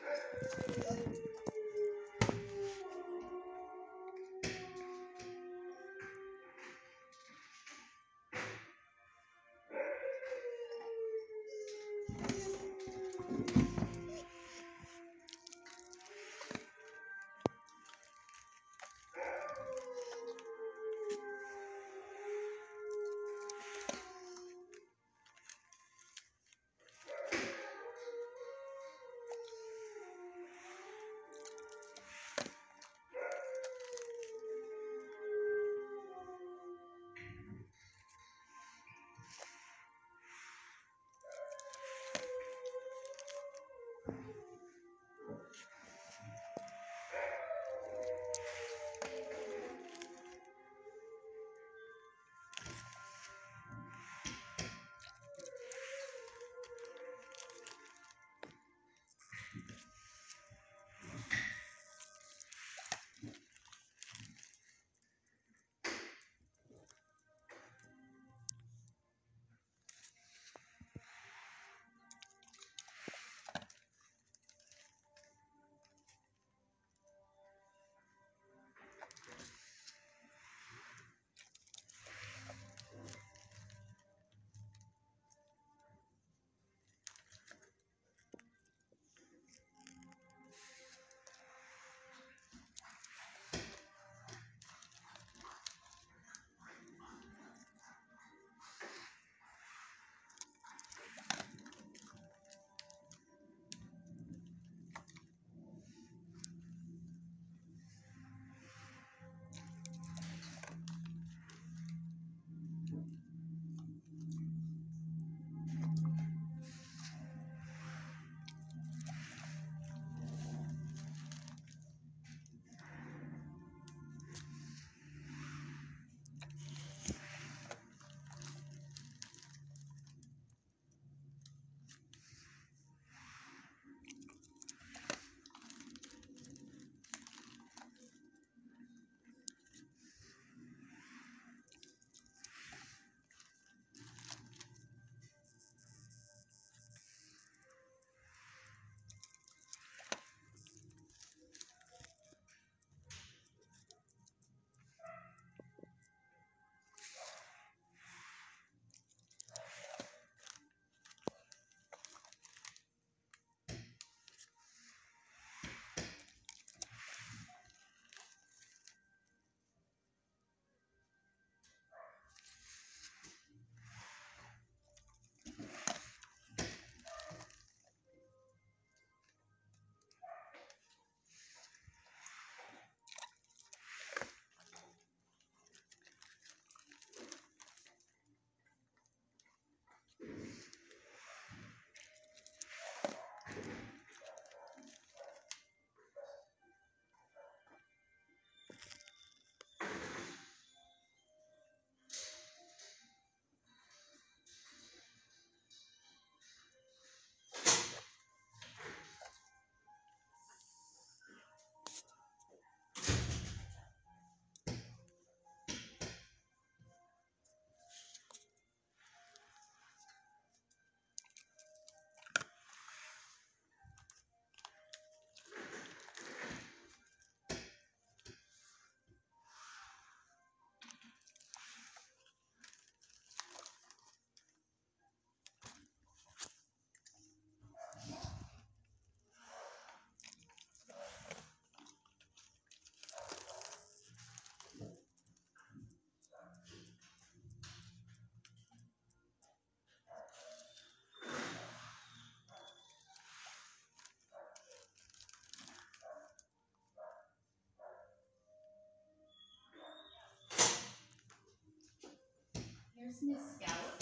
Here's Miss Scout.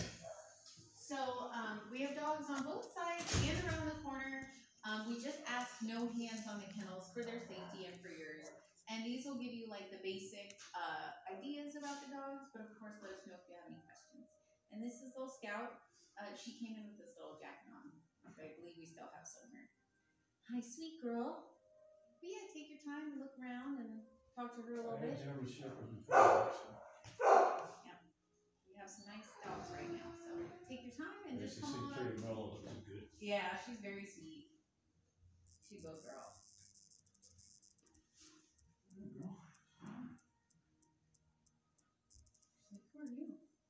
So we have dogs on both sides and around the corner. We just ask no hands on the kennels for their safety and for yours. And these will give you like the basic ideas about the dogs, but of course let us know if you have any questions. And this is little Scout. She came in with this little jacket on, so I believe we still have somewhere. Hi, sweet girl. But yeah, take your time and look around and talk to her a little bit. I never shepherds before. Yeah, we have some nice dogs right now, so take your time and just come on. Pretty mellow, looking good. Yeah, she's very sweet. She go girl. She's like, who are you?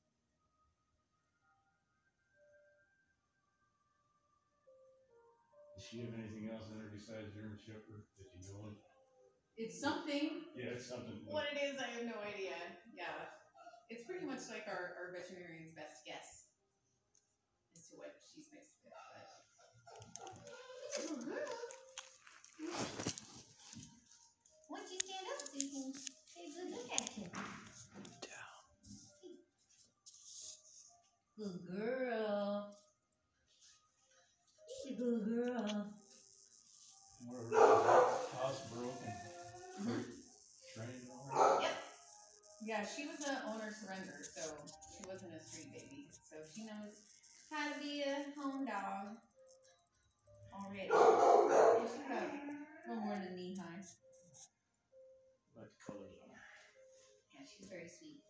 Does she have anything else in her besides German Shepherd that you know of? It's something. Yeah, it's something. What it is, I have no idea. Yeah. It's pretty much like our veterinarian's best guess as to what she's mixed with. But... Good girl. Why don't you stand up so you can take a good look at you? Good girl. She's a good girl. Where her house broken. Trained on her. Yep. Yeah, she was an owner surrender, so she wasn't a street baby. So she knows how to be a home dog already. And she's about a little more than knee high. I like the colors on her. Yeah, she's very sweet.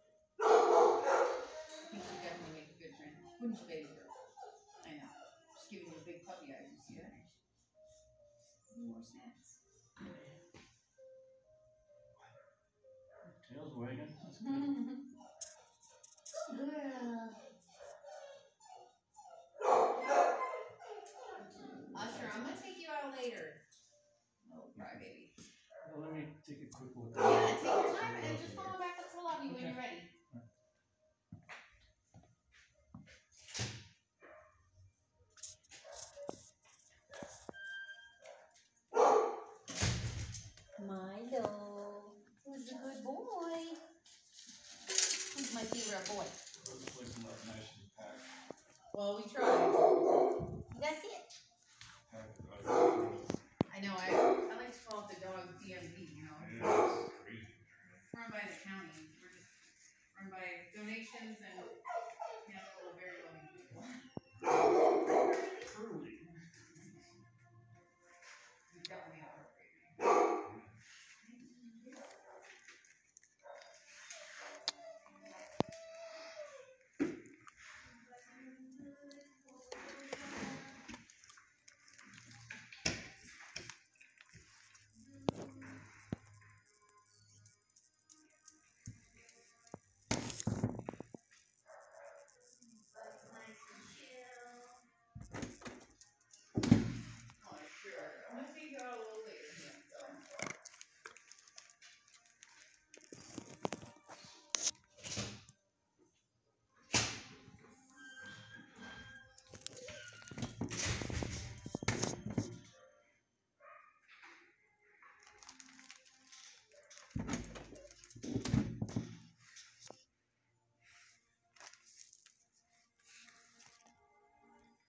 I think she'd definitely make a good friend. Wouldn't you, baby girl? I know. She's giving you a big puppy eye. You see that? More snacks. Tail's wagging. That's good. Good girl. Usher, I'm gonna take you out later.